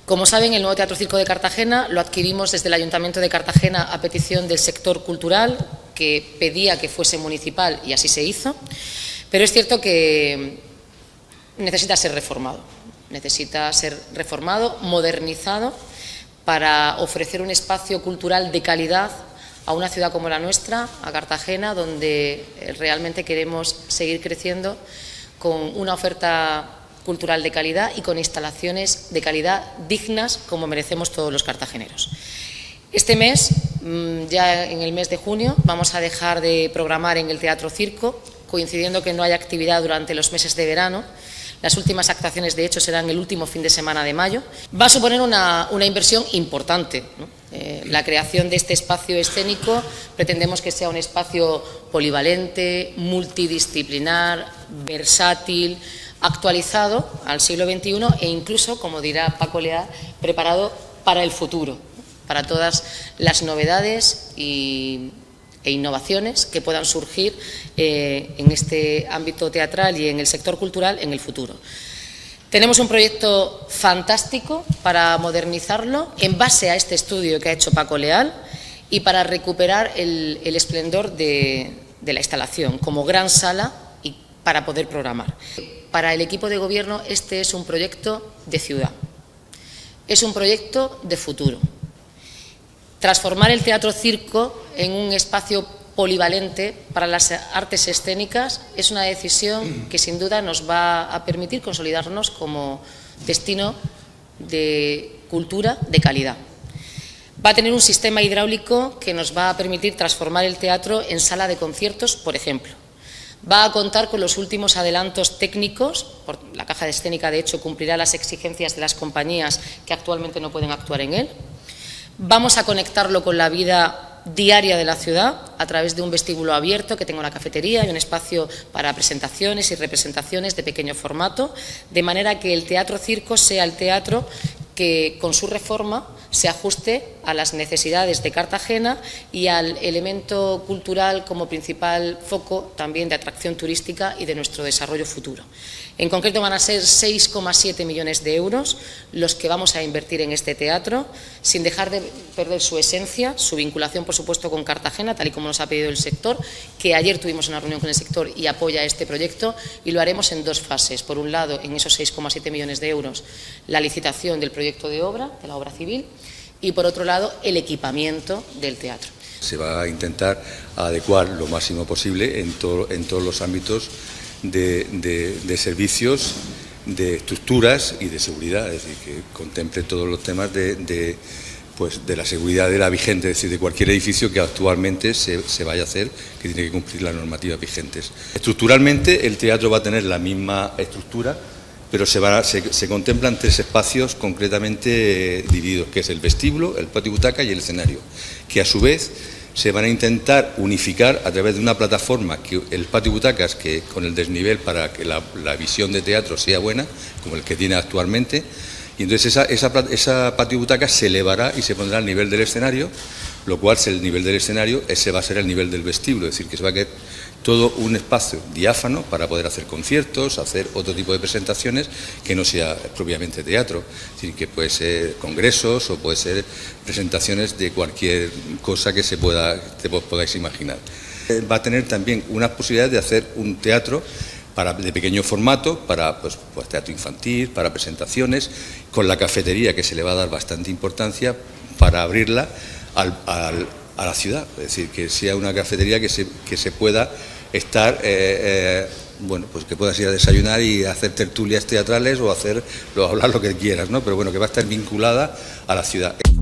Como saben, el nuevo Teatro Circo de Cartagena lo adquirimos desde el Ayuntamiento de Cartagena a petición del sector cultural, que pedía que fuese municipal y así se hizo, pero es cierto que necesita ser reformado, modernizado, para ofrecer un espacio cultural de calidad a una ciudad como la nuestra, a Cartagena, donde realmente queremos seguir creciendo con una oferta cultural de calidad y con instalaciones de calidad dignas como merecemos todos los cartageneros. Este mes, ya en el mes de junio, vamos a dejar de programar en el Teatro Circo, coincidiendo que no hay actividad durante los meses de verano. Las últimas actuaciones, de hecho, serán el último fin de semana de mayo. Va a suponer una inversión importante, ¿no? La creación de este espacio escénico pretendemos que sea un espacio polivalente, multidisciplinar, versátil, actualizado al siglo XXI e incluso, como dirá Paco Leal, preparado para el futuro, para todas las novedades e innovaciones que puedan surgir en este ámbito teatral y en el sector cultural en el futuro. Tenemos un proyecto fantástico para modernizarlo en base a este estudio que ha hecho Paco Leal y para recuperar el esplendor de la instalación como gran sala y para poder programar. Para el equipo de gobierno este es un proyecto de ciudad, es un proyecto de futuro. Transformar el Teatro Circo en un espacio polivalente para las artes escénicas es una decisión que sin duda nos va a permitir consolidarnos como destino de cultura de calidad. Va a tener un sistema hidráulico que nos va a permitir transformar el teatro en sala de conciertos, por ejemplo. Va a contar con los últimos adelantos técnicos, la caja escénica de hecho cumplirá las exigencias de las compañías que actualmente no pueden actuar en él. Vamos a conectarlo con la vida diaria de la ciudad a través de un vestíbulo abierto que tenga una cafetería y un espacio para presentaciones y representaciones de pequeño formato, de manera que el Teatro Circo sea el teatro que con su reforma se ajuste a las necesidades de Cartagena y al elemento cultural como principal foco también de atracción turística y de nuestro desarrollo futuro. En concreto van a ser 6,7 millones de euros los que vamos a invertir en este teatro, sin dejar de perder su esencia, su vinculación por supuesto con Cartagena, tal y como nos ha pedido el sector, que ayer tuvimos una reunión con el sector y apoya este proyecto, y lo haremos en dos fases. Por un lado, en esos 6,7 millones de euros, la licitación del proyecto de obra, de la obra civil, y por otro lado el equipamiento del teatro. Se va a intentar adecuar lo máximo posible en todos los ámbitos de servicios, de estructuras y de seguridad, es decir, que contemple todos los temas de la seguridad de la vigente, es decir, de cualquier edificio que actualmente se vaya a hacer, que tiene que cumplir las normativas vigentes. Estructuralmente el teatro va a tener la misma estructura, pero se contemplan tres espacios concretamente divididos, que es el vestíbulo, el patio butaca y el escenario, que a su vez se van a intentar unificar a través de una plataforma, que el patio butacas, que con el desnivel para que la visión de teatro sea buena, como el que tiene actualmente, y entonces esa patio butaca se elevará y se pondrá al nivel del escenario, lo cual, el nivel del escenario, ese va a ser el nivel del vestíbulo, es decir, que se va a quedar todo un espacio diáfano para poder hacer conciertos, hacer otro tipo de presentaciones que no sea propiamente teatro, es decir, que puede ser congresos o puede ser presentaciones de cualquier cosa que podáis imaginar. Va a tener también unas posibilidades de hacer un teatro de pequeño formato, para pues teatro infantil, para presentaciones, con la cafetería, que se le va a dar bastante importancia para abrirla a la ciudad, es decir, que sea una cafetería que se pueda estar, bueno, pues que puedas ir a desayunar y hacer tertulias teatrales o hablar lo que quieras, ¿no? Pero bueno, que va a estar vinculada a la ciudad.